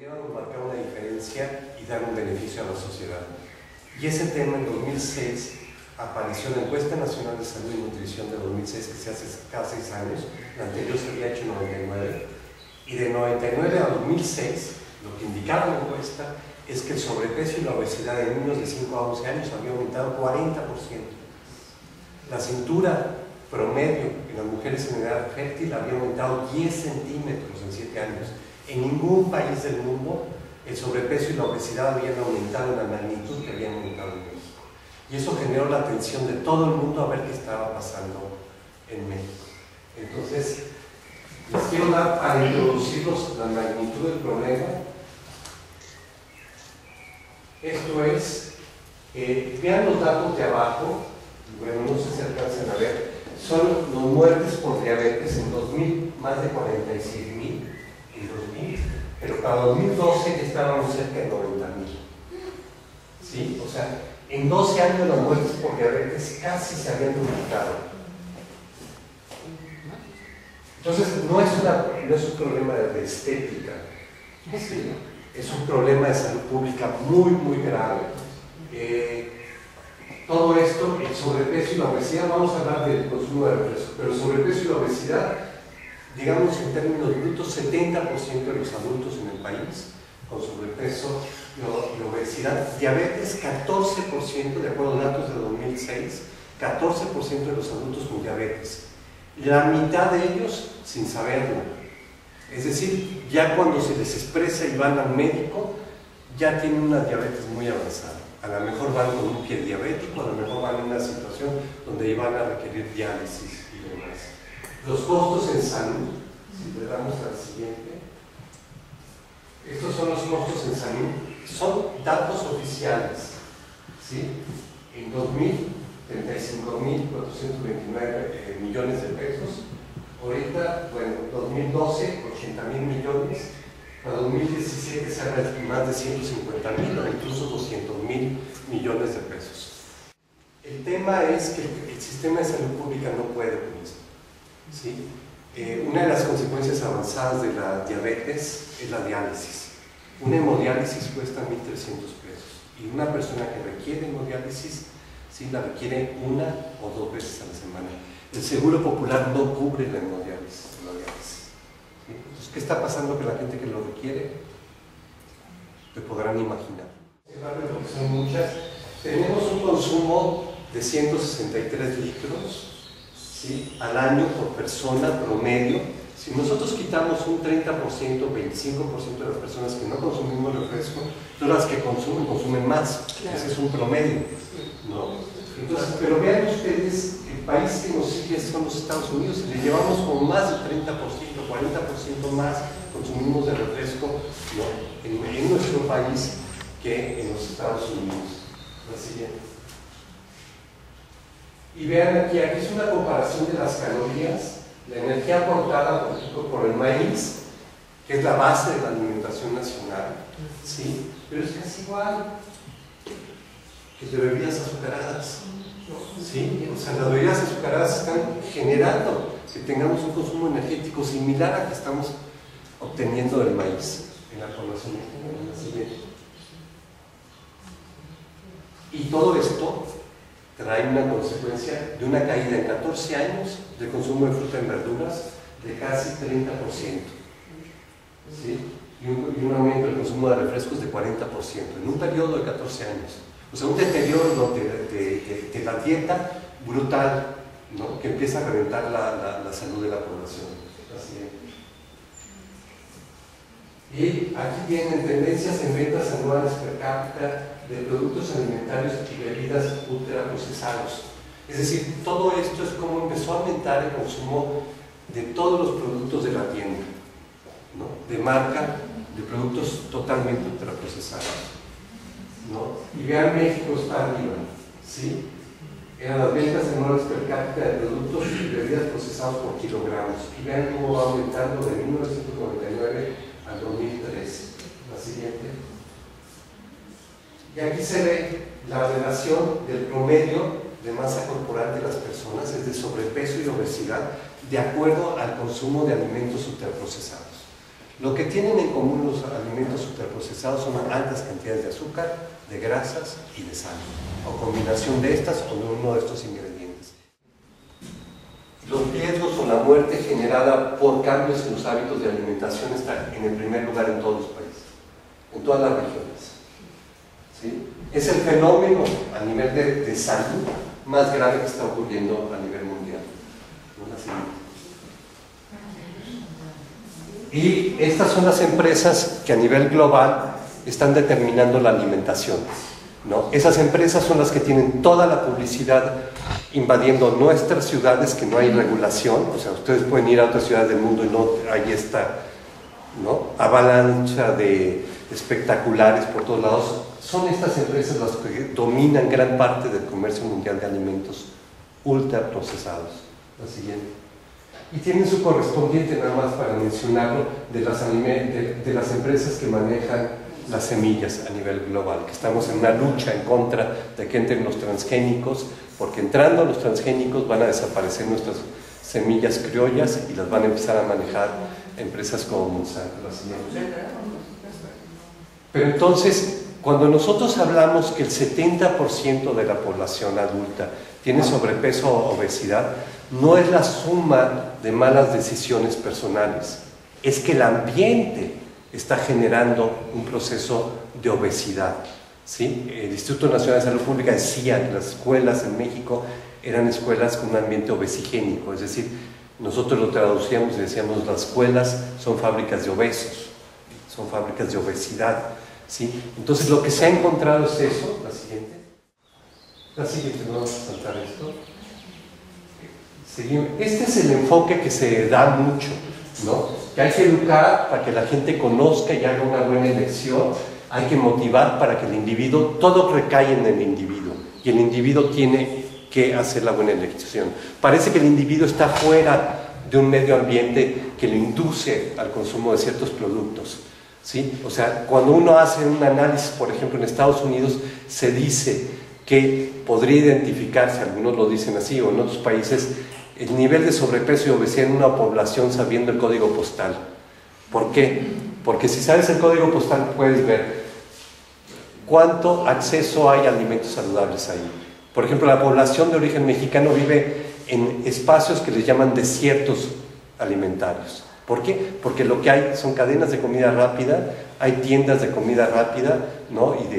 podríamos marcar una diferencia y dar un beneficio a la sociedad. Y ese tema en 2006 apareció en la Encuesta Nacional de Salud y Nutrición de 2006, que se hace cada 6 años, la anterior se había hecho en 99, y de 99 a 2006, lo que indicaba la encuesta es que el sobrepeso y la obesidad de niños de 5 a 11 años había aumentado 40%. La cintura promedio en las mujeres en edad fértil había aumentado 10 centímetros en 7 años. En ningún país del mundo el sobrepeso y la obesidad habían aumentado en la magnitud que habían aumentado en México. Y eso generó la atención de todo el mundo a ver qué estaba pasando en México. Entonces, les quiero dar para introducirlos la magnitud del problema. Esto es, vean los datos de abajo, bueno, no sé si alcancen a ver, son las muertes por diabetes en 2000, más de 46,000 en 2000, pero para 2012 ya estábamos cerca de 90,000. ¿Sí? O sea, en 12 años las muertes por diabetes casi se habían duplicado. Entonces, no es un problema de estética, ¿sí? Es un problema de salud pública muy, muy grave. Todo esto, el sobrepeso y la obesidad, vamos a hablar del consumo de refresco, pero el sobrepeso y la obesidad, digamos en términos brutos, 70% de los adultos en el país con sobrepeso y obesidad, diabetes 14%, de acuerdo a datos de 2006, 14% de los adultos con diabetes, la mitad de ellos sin saberlo, es decir, ya cuando se les expresa y van al médico, ya tienen una diabetes muy avanzada. A lo mejor van con un pie diabético, a lo mejor van en una situación donde van a requerir diálisis y demás. Los costos en salud, si le damos al siguiente, estos son los costos en salud, son datos oficiales, ¿sí? En 2000, 35,429 millones de pesos, ahorita, bueno, 2012, 80,000 millones, para 2017 se habla de más de 150,000 o incluso 200,000 millones de pesos. El tema es que el sistema de salud pública no puede con esto, ¿sí? Una de las consecuencias avanzadas de la diabetes es la diálisis. Una hemodiálisis cuesta 1,300 pesos y una persona que requiere hemodiálisis, ¿sí?, la requiere 1 o 2 veces a la semana. El Seguro Popular no cubre la hemodiálisis. Entonces, ¿qué está pasando con la gente que lo requiere? Te podrán imaginar. Porque son muchas. Tenemos un consumo de 163 litros, ¿sí?, al año por persona promedio. Si nosotros quitamos un 30%, 25% de las personas que no consumimos refresco, todas las que consumen más. Claro. Ese es un promedio, ¿no? Entonces, pero vean ustedes, el país que nos sigue son los Estados Unidos, y le llevamos con más del 30%, 40% más consumimos de refresco, ¿no?, en nuestro país que en los Estados Unidos. La siguiente. Y vean aquí es una comparación de las calorías, la energía aportada por el maíz, que es la base de la alimentación nacional, ¿sí?, pero es casi igual que de bebidas azucaradas, ¿sí? O sea, las bebidas azucaradas están generando que tengamos un consumo energético similar al que estamos obteniendo del maíz en la población mexicana. Y todo esto trae una consecuencia de una caída en 14 años del consumo de fruta y verduras de casi 30%, ¿sí?, y un aumento del consumo de refrescos de 40% en un periodo de 14 años. O sea, un deterioro de la dieta brutal, ¿no?, que empieza a reventar la salud de la población. Así. Y aquí vienen tendencias en ventas anuales per cápita de productos alimentarios y bebidas ultraprocesados. Es decir, todo esto es como empezó a aumentar el consumo de todos los productos de la tienda, ¿no?, de marca, de productos totalmente ultraprocesados, ¿no? Y vean, México está arriba, ¿sí? Eran las ventas anuales per cápita de productos y bebidas procesados por kilogramos. Y vean cómo va aumentando de 1999 al 2003. La siguiente. Y aquí se ve la relación del promedio de masa corporal de las personas, es de sobrepeso y obesidad, de acuerdo al consumo de alimentos ultraprocesados. Lo que tienen en común los alimentos ultraprocesados son altas cantidades de azúcar, de grasas y de sal, o combinación de estas o de uno de estos ingredientes. Los riesgos o la muerte generada por cambios en los hábitos de alimentación están en el primer lugar en todos los países, en todas las regiones. ¿Sí? Es el fenómeno a nivel de salud más grave que está ocurriendo a nivel mundial. Y estas son las empresas que a nivel global están determinando la alimentación, ¿no? Esas empresas son las que tienen toda la publicidad invadiendo nuestras ciudades, que no hay regulación. O sea, ustedes pueden ir a otras ciudades del mundo y no hay esta, ¿no?, avalancha de espectaculares por todos lados. Son estas empresas las que dominan gran parte del comercio mundial de alimentos ultraprocesados. La siguiente. Y tienen su correspondiente, nada más para mencionarlo, de las empresas que manejan las semillas a nivel global, que estamos en una lucha en contra de que entren los transgénicos, porque entrando los transgénicos van a desaparecer nuestras semillas criollas y las van a empezar a manejar empresas como Monsanto. Pero entonces, cuando nosotros hablamos que el 70% de la población adulta tiene sobrepeso o obesidad, no es la suma de malas decisiones personales, es que el ambiente está generando un proceso de obesidad, ¿sí? El Instituto Nacional de Salud Pública decía que las escuelas en México eran escuelas con un ambiente obesigénico, es decir, nosotros lo traducíamos y decíamos las escuelas son fábricas de obesos, son fábricas de obesidad, ¿sí? Entonces lo que se ha encontrado es eso. La siguiente, no vamos a saltar esto. Seguimos. Este es el enfoque que se da mucho, ¿no? Que hay que educar para que la gente conozca y haga una buena elección, hay que motivar para que el individuo, todo recae en el individuo, y el individuo tiene que hacer la buena elección. Parece que el individuo está fuera de un medio ambiente que lo induce al consumo de ciertos productos, ¿sí? O sea, cuando uno hace un análisis, por ejemplo, en Estados Unidos se dice que podría identificarse, algunos lo dicen así, o en otros países, el nivel de sobrepeso y obesidad en una población sabiendo el código postal. ¿Por qué? Porque si sabes el código postal puedes ver cuánto acceso hay a alimentos saludables ahí. Por ejemplo, la población de origen mexicano vive en espacios que les llaman desiertos alimentarios. ¿Por qué? Porque lo que hay son cadenas de comida rápida, hay tiendas de comida rápida, ¿no?, y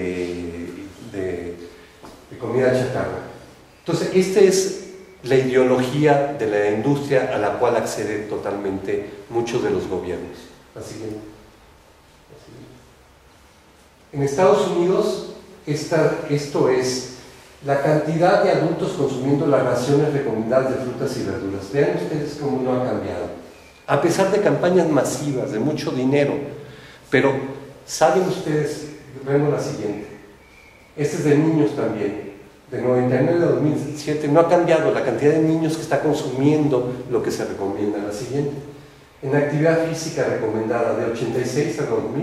de comida chatarra. Entonces, esta es la ideología de la industria a la cual acceden totalmente muchos de los gobiernos. Así que, en Estados Unidos, esto es la cantidad de adultos consumiendo las raciones recomendadas de frutas y verduras. Vean ustedes cómo no ha cambiado. A pesar de campañas masivas, de mucho dinero, pero ¿saben ustedes? Vemos la siguiente. Este es de niños también. De 99 a 2007 no ha cambiado la cantidad de niños que está consumiendo lo que se recomienda. La siguiente. En actividad física recomendada de 86 a 2000.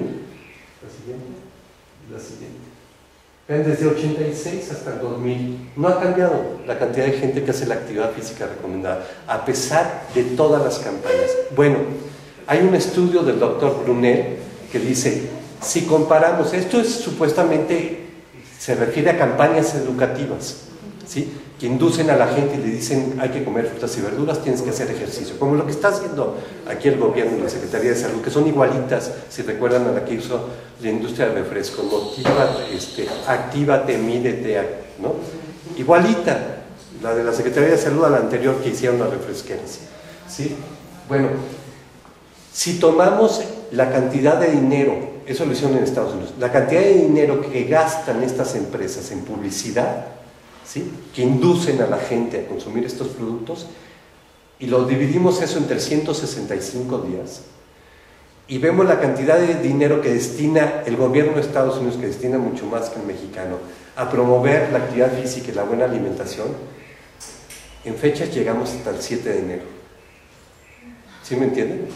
La siguiente. Vean, desde 86 hasta el 2000 no ha cambiado la cantidad de gente que hace la actividad física recomendada, a pesar de todas las campañas. Bueno, hay un estudio del doctor Brunel que dice, si comparamos, esto es supuestamente, se refiere a campañas educativas, ¿sí?, que inducen a la gente y le dicen hay que comer frutas y verduras, tienes que hacer ejercicio, como lo que está haciendo aquí el gobierno y la Secretaría de Salud, que son igualitas, si recuerdan, a la que hizo la industria del refresco, motívate, actívate, mídete, ¿no? Igualita, la de la Secretaría de Salud a la anterior que hicieron las refresqueras, ¿sí? Bueno, si tomamos la cantidad de dinero, eso lo hicieron en Estados Unidos, la cantidad de dinero que gastan estas empresas en publicidad, ¿sí?, que inducen a la gente a consumir estos productos, y lo dividimos eso en 365 días, y vemos la cantidad de dinero que destina el gobierno de Estados Unidos, que destina mucho más que el mexicano, a promover la actividad física y la buena alimentación, en fechas llegamos hasta el 7 de enero. ¿Sí me entienden?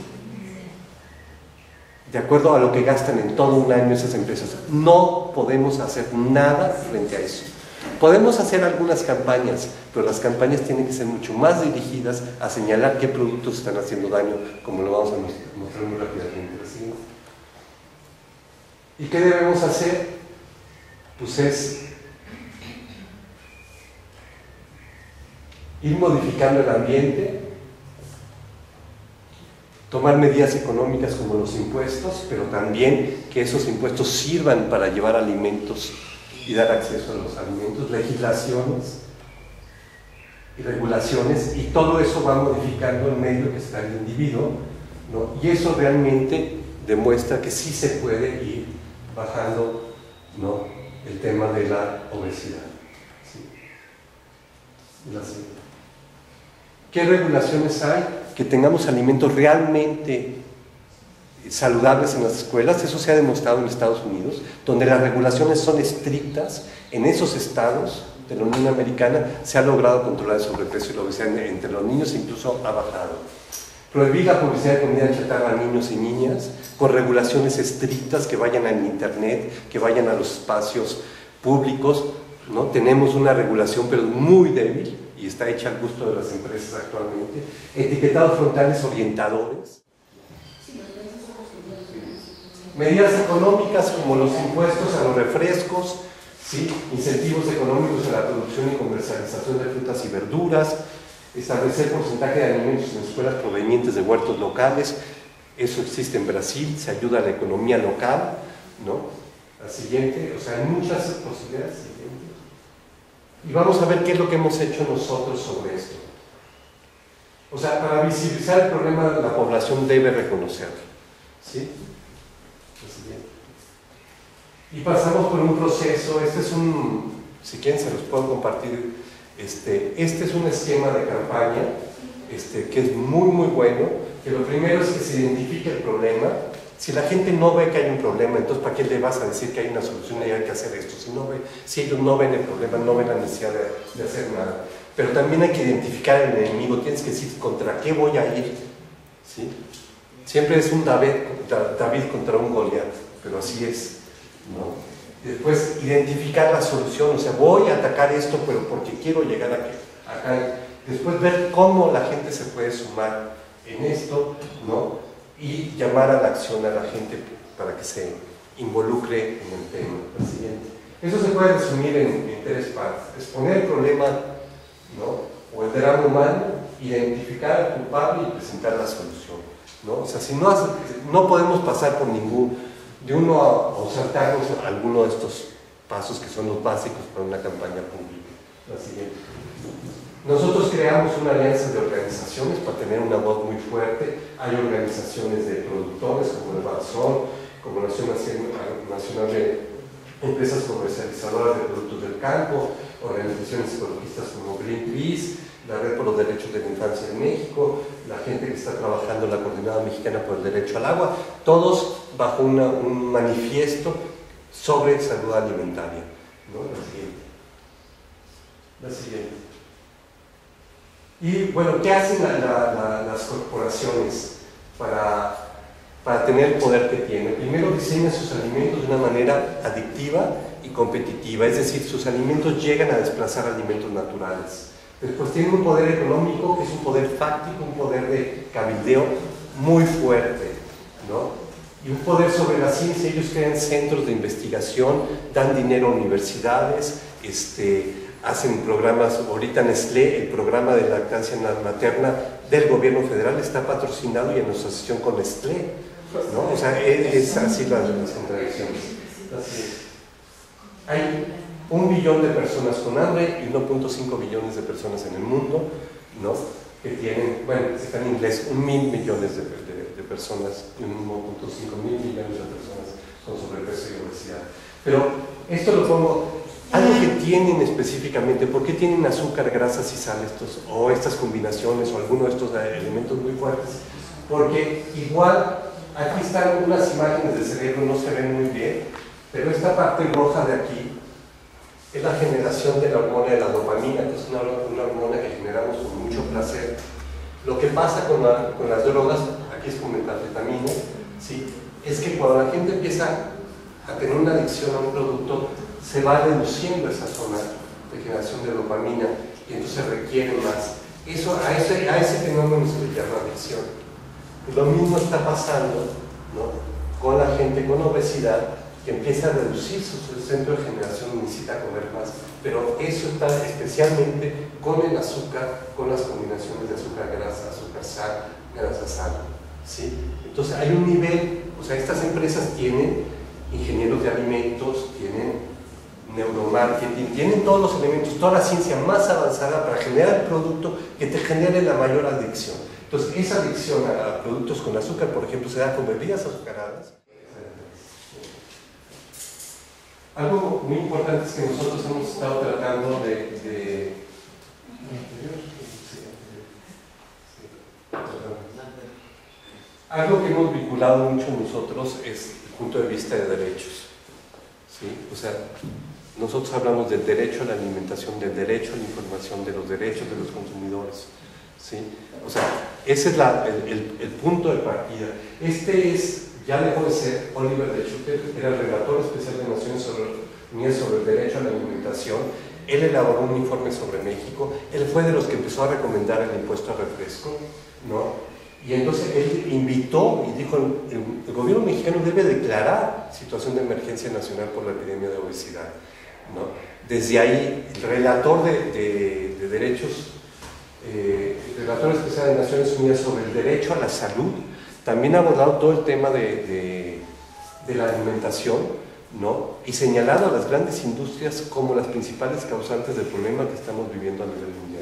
De acuerdo a lo que gastan en todo un año esas empresas. No podemos hacer nada frente a eso. Podemos hacer algunas campañas, pero las campañas tienen que ser mucho más dirigidas a señalar qué productos están haciendo daño, como lo vamos a mostrar muy rápidamente. ¿Sí? ¿Y qué debemos hacer? Pues es ir modificando el ambiente, tomar medidas económicas como los impuestos, pero también que esos impuestos sirvan para llevar alimentos y dar acceso a los alimentos, legislaciones y regulaciones, y todo eso va modificando el medio que está el individuo, ¿no? Y eso realmente demuestra que sí se puede ir bajando, ¿no?, el tema de la obesidad. ¿Sí? ¿Qué regulaciones hay? Que tengamos alimentos realmente saludables en las escuelas. Eso se ha demostrado en Estados Unidos, donde las regulaciones son estrictas. En esos estados de la Unión Americana se ha logrado controlar el sobrepeso y la obesidad entre los niños, e incluso ha bajado. Prohibir la publicidad de comida chatarra a niños y niñas, con regulaciones estrictas que vayan al internet, que vayan a los espacios públicos, ¿no? Tenemos una regulación, pero muy débil, y está hecha al gusto de las empresas actualmente. Etiquetados frontales orientadores. Medidas económicas como los impuestos a los refrescos, ¿sí?, incentivos económicos en la producción y comercialización de frutas y verduras, establecer porcentaje de alimentos en escuelas provenientes de huertos locales. Eso existe en Brasil, se ayuda a la economía local, ¿no? La siguiente, o sea, hay muchas posibilidades. Y vamos a ver qué es lo que hemos hecho nosotros sobre esto. O sea, para visibilizar el problema, la población debe reconocerlo, ¿sí? La siguiente. Y pasamos por un proceso. Este es un, si quieren se los puedo compartir. Este es un esquema de campaña que es muy bueno, que lo primero es que se identifique el problema. Si la gente no ve que hay un problema, entonces ¿para qué le vas a decir que hay una solución y hay que hacer esto? Si ellos no ven el problema, no ven la necesidad de hacer nada. Pero también hay que identificar el enemigo, tienes que decir contra qué voy a ir, ¿sí? Siempre es un David contra un Goliat, pero así es, ¿no? Después identificar la solución, o sea, voy a atacar esto, pero porque quiero llegar acá. Después ver cómo la gente se puede sumar en esto, ¿no? Y llamar a la acción a la gente para que se involucre en el tema. La siguiente. Eso se puede resumir en tres partes: exponer el problema, ¿no?, o el drama humano, identificar al culpable y presentar la solución, ¿no? O sea, si no podemos pasar por de uno a saltarnos alguno de estos pasos que son los básicos para una campaña pública. La siguiente. Nosotros creamos una alianza de organizaciones para tener una voz muy fuerte. Hay organizaciones de productores como el Barzón, como la Asociación Nacional de Empresas Comercializadoras de Productos del Campo, organizaciones ecologistas como Greenpeace, la Red por los Derechos de la Infancia en México, la gente que está trabajando en la Coordinada Mexicana por el Derecho al Agua, todos bajo un manifiesto sobre salud alimentaria, ¿no? La siguiente. Y bueno, ¿qué hacen las corporaciones para tener el poder que tienen? Primero, diseñan sus alimentos de una manera adictiva y competitiva, es decir, sus alimentos llegan a desplazar alimentos naturales. Después tienen un poder económico, que es un poder fáctico, un poder de cabildeo muy fuerte, ¿no? Y un poder sobre la ciencia. Ellos crean centros de investigación, dan dinero a universidades, hacen programas. Ahorita Nestlé, el programa de lactancia materna del gobierno federal, está patrocinado y en asociación con Nestlé, ¿no? O sea, es así las contradicciones. Así es. Hay 1 billón de personas con hambre y 1.5 billones de personas en el mundo, ¿no?, que tienen, bueno, está en inglés, 1.000 millones de personas y 1.5 mil millones de personas con sobrepeso y obesidad. Pero esto lo pongo, algo que tienen específicamente, ¿por qué tienen azúcar, grasas y sal o estas combinaciones o alguno de estos elementos muy fuertes? Porque igual, aquí están unas imágenes del cerebro, no se ven muy bien, pero esta parte roja de aquí es la generación de la hormona de la dopamina, que es una hormona que generamos con mucho placer. Lo que pasa con las drogas, aquí es con metanfetamina, ¿sí?, es que cuando la gente empieza a tener una adicción a un producto, se va reduciendo esa zona de generación de dopamina y entonces requiere más. A ese fenómeno se le llama adicción. Lo mismo está pasando, ¿no?, con la gente con obesidad, que empieza a reducir su centro de generación y necesita comer más. Pero eso está especialmente con el azúcar, con las combinaciones de azúcar-grasa, azúcar-sal, grasa-sal, ¿sí? Entonces hay un nivel, o sea, estas empresas tienen ingenieros de alimentos, tienen neuromarketing, tienen todos los elementos, toda la ciencia más avanzada para generar el producto que te genere la mayor adicción. Entonces, esa adicción a productos con azúcar, por ejemplo, se da con bebidas azucaradas. Algo muy importante es que nosotros hemos estado tratando algo que hemos vinculado mucho nosotros es el punto de vista de derechos, ¿sí? O sea, nosotros hablamos del derecho a la alimentación, del derecho a la información, de los derechos de los consumidores, ¿sí? O sea, ese es el punto de partida. Ya dejó de ser Oliver de Schutter, que era el relator especial de Naciones Unidas sobre el derecho a la alimentación. Él elaboró un informe sobre México. Él fue de los que empezó a recomendar el impuesto al refresco, ¿no? Y entonces él invitó y dijo, el gobierno mexicano debe declarar situación de emergencia nacional por la epidemia de obesidad, ¿no? Desde ahí, el relator de derechos, el relator especial de Naciones Unidas sobre el derecho a la salud, también ha abordado todo el tema de la alimentación, ¿no? Y señalado a las grandes industrias como las principales causantes del problema que estamos viviendo a nivel mundial.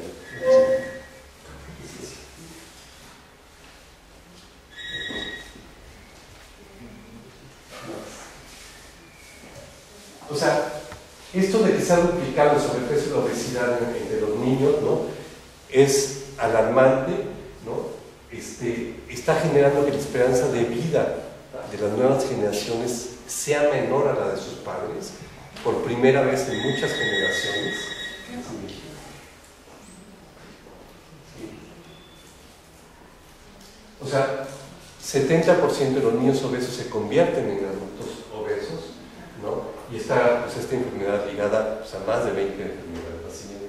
O sea, esto de que se ha duplicado el sobrepeso y la obesidad entre los niños, ¿no?, es alarmante, ¿no? Está generando que la esperanza de vida de las nuevas generaciones sea menor a la de sus padres, por primera vez en muchas generaciones. O sea, 70% de los niños obesos se convierten en adultos obesos, ¿no? Y está, pues, esta enfermedad ligada, pues, a más de 20 enfermedades de nacimiento.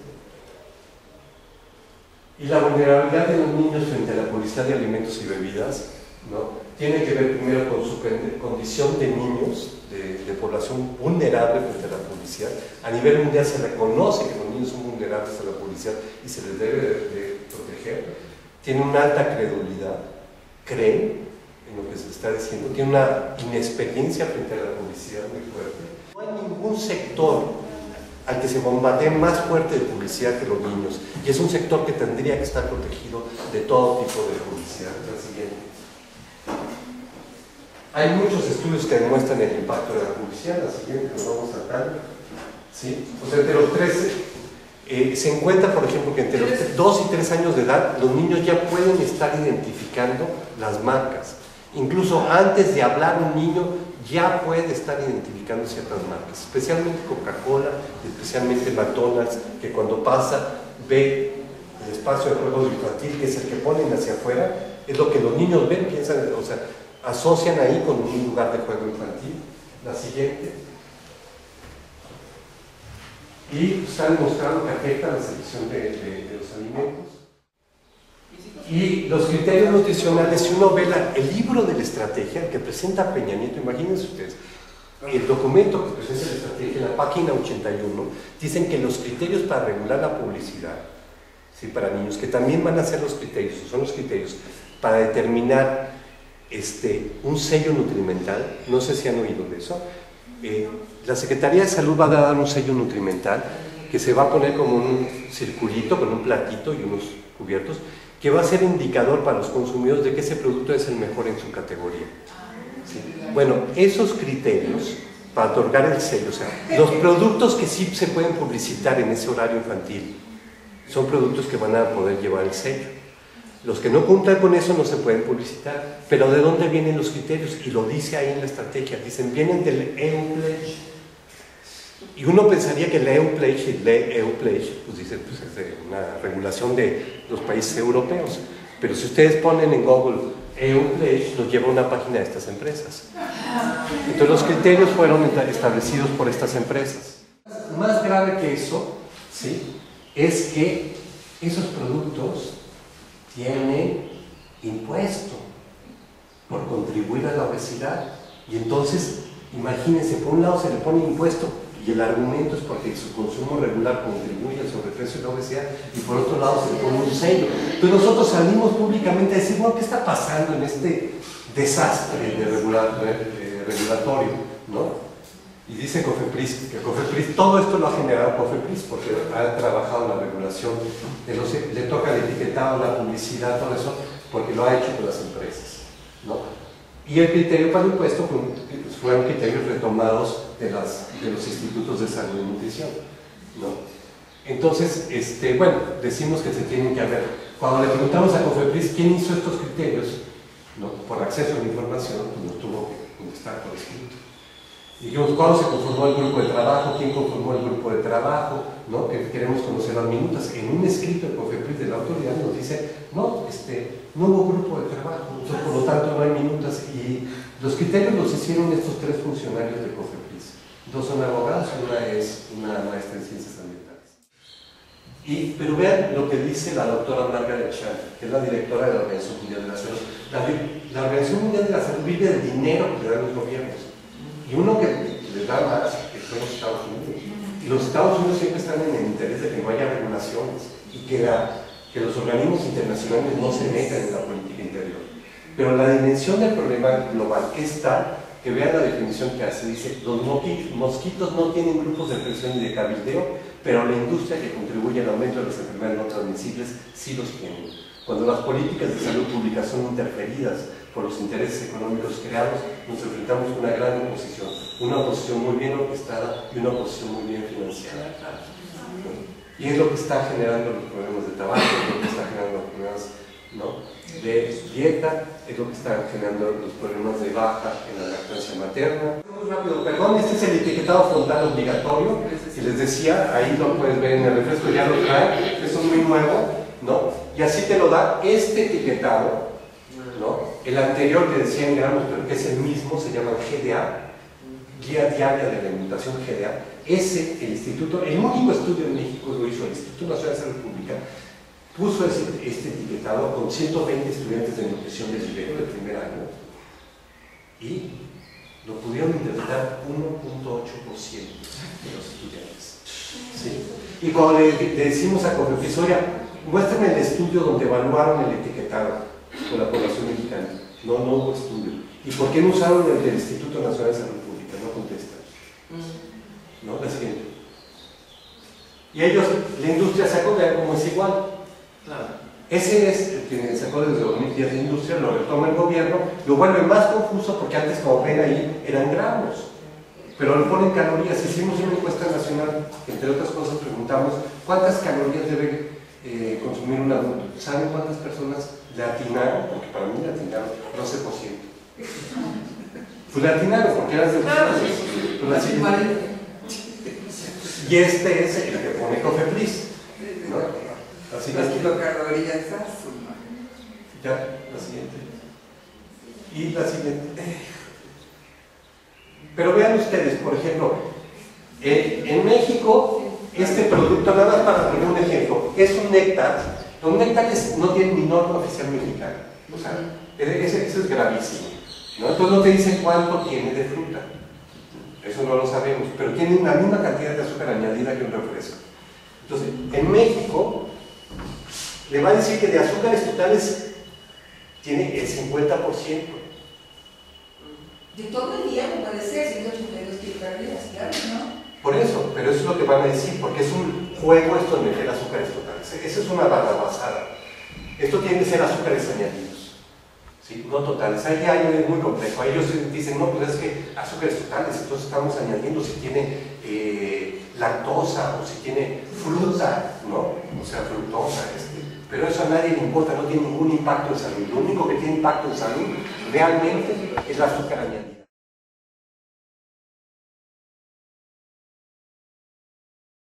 Y la vulnerabilidad de los niños frente a la publicidad de alimentos y bebidas, ¿no?, tiene que ver primero con su condición de niños, de población vulnerable frente a la publicidad. A nivel mundial se reconoce que los niños son vulnerables a la publicidad y se les debe de proteger. Tienen una alta credulidad, creen en lo que se está diciendo, tienen una inexperiencia frente a la publicidad muy fuerte. No hay ningún sector al que se bombardee más fuerte de publicidad que los niños, y es un sector que tendría que estar protegido de todo tipo de publicidad. La siguiente. Hay muchos estudios que demuestran el impacto de la publicidad. La siguiente, nos vamos a saltar, ¿sí? O sea, entre los 13, se encuentra, por ejemplo, que entre los 2 y 3 años de edad, los niños ya pueden estar identificando las marcas. Incluso antes de hablar un niño ya puede estar identificando ciertas marcas, especialmente Coca-Cola, especialmente McDonald's, que cuando pasa ve el espacio de juegos infantil, que es el que ponen hacia afuera, es lo que los niños ven, piensan, o sea, asocian ahí con un lugar de juego infantil. La siguiente. Y está demostrado que afecta la selección de los alimentos. Y los criterios nutricionales, si uno ve el libro de la estrategia, el que presenta Peña Nieto, imagínense ustedes, el documento que presenta la estrategia, en la página 81, dicen que los criterios para regular la publicidad, ¿sí?, para niños, que también van a ser los criterios, son los criterios para determinar un sello nutrimental. No sé si han oído de eso. La Secretaría de Salud va a dar un sello nutrimental que se va a poner como un circulito con un platito y unos cubiertos, que va a ser indicador para los consumidores de que ese producto es el mejor en su categoría. ¿Sí? Bueno, esos criterios para otorgar el sello, o sea, los productos que sí se pueden publicitar en ese horario infantil son productos que van a poder llevar el sello. Los que no cumplan con eso no se pueden publicitar. Pero ¿de dónde vienen los criterios? Y lo dice ahí en la estrategia, dicen, vienen del EU Pledge. Y uno pensaría que el EU Pledge, pues dice, pues es de una regulación de los países europeos. Pero si ustedes ponen en Google EU Pledge, nos lleva a una página de estas empresas. Entonces los criterios fueron establecidos por estas empresas. más grave que eso, ¿sí?, es que esos productos tienen impuesto por contribuir a la obesidad. Y entonces, imagínense, por un lado se le pone impuesto y el argumento es porque su consumo regular contribuye al sobrepeso y la obesidad, y por otro lado se le pone un sello. Entonces nosotros salimos públicamente a decir, bueno, ¿qué está pasando en este desastre de regulatorio, ¿no? Y dice COFEPRIS, que COFEPRIS, todo esto lo ha generado COFEPRIS porque ha trabajado en la regulación, le toca el etiquetado, la publicidad, todo eso, porque lo ha hecho con las empresas, ¿no? Y el criterio para el impuesto fueron criterios retomados de los institutos de salud y nutrición, ¿no? Entonces, bueno, decimos que se tienen que haber. Cuando le preguntamos a COFEPRIS quién hizo estos criterios, ¿no?, por acceso a la información, pues nos tuvo que contestar por escrito. Dijimos, ¿cuándo se conformó el grupo de trabajo? ¿Quién conformó el grupo de trabajo? ¿No? Que queremos conocer las minutas. En un escrito de COFEPRIS de la autoridad nos dice, no, no hubo grupo de trabajo, entonces por lo tanto no hay minutas. Y los criterios los hicieron estos tres funcionarios de COFEPRIS. Dos son abogados y una es una maestra en ciencias ambientales. Pero vean lo que dice la doctora Margaret Chan, que es la directora de la Organización Mundial de la Salud. La Organización Mundial de la Salud vive del dinero que le dan los gobiernos. Y uno que le da más que son los Estados Unidos. Y los Estados Unidos siempre están en el interés de que no haya regulaciones y que los organismos internacionales no se metan en la política interior. Pero la dimensión del problema global está, que vean la definición que hace, dice, los mosquitos no tienen grupos de presión y de cabildeo, pero la industria que contribuye al aumento de las enfermedades no transmisibles sí los tiene. Cuando las políticas de salud pública son interferidas por los intereses económicos creados, nos enfrentamos con una gran oposición, una oposición muy bien orquestada y una oposición muy bien financiada. Y es lo que está generando los problemas de tabaco, es lo que está generando los problemas, ¿no?, de dieta, es lo que está generando los problemas de baja en la lactancia materna. Muy rápido, perdón, este es el etiquetado frontal obligatorio, y les decía, ahí lo puedes ver en el refresco, ya lo trae, esto es muy nuevo, ¿no? Y así te lo da este etiquetado, ¿no? El anterior que decía en gramos, pero que es el mismo, se llama GDA, Guía Diaria de la Alimentación GDA. El instituto, el único estudio en México lo hizo el Instituto Nacional de Salud Pública, puso este etiquetado con 120 estudiantes de nutrición de nivel del primer año y lo pudieron interpretar 1.8% de los estudiantes. ¿Sí? Y cuando le decimos a COFEPRIS, oiga, muéstrame el estudio donde evaluaron el etiquetado con la población mexicana. No hubo estudio. ¿Y por qué no usaron el del Instituto Nacional de Salud Pública? No contestan. ¿No? La siguiente. Y ellos, la industria sacó, vean cómo es igual. Claro. Ese es el que sacó desde 2010 la industria, lo retoma el gobierno, lo vuelve más confuso porque antes, como ven ahí, eran gramos. Pero le ponen calorías. Hicimos una encuesta nacional, entre otras cosas preguntamos cuántas calorías debe consumir un adulto. ¿Saben cuántas personas le atinaron? Porque para mí le atinaron 12%. Pues le atinaron porque eran de los y este es el que pone COFEPRIS, ¿no? Así que kilocalorías. Ya, la siguiente. Y la siguiente. Pero vean ustedes, por ejemplo, en México, este producto, nada más para poner un ejemplo, es un néctar. Los néctares no tienen ni norma oficial mexicana. O sea, eso es gravísimo, ¿no? Entonces no te dicen cuánto tiene de fruta. Eso no lo sabemos, pero tiene la misma cantidad de azúcar añadida que un refresco. Entonces, en México, le va a decir que de azúcares totales tiene el 50%. De todo el día, me parece, 182 kilocalorías, claro, ¿no? Por eso, pero eso es lo que van a decir, porque es un juego esto de meter azúcares totales. Eso es una barrabasada. Esto tiene que ser azúcares añadidos, ¿sí? No totales. Ahí hay muy complejo. Ellos dicen, no, pues es que azúcares totales, entonces estamos añadiendo si tiene lactosa o si tiene fruta, ¿no? O sea, fructosa. Pero eso a nadie le importa, no tiene ningún impacto en salud. Lo único que tiene impacto en salud realmente es el azúcar añadido.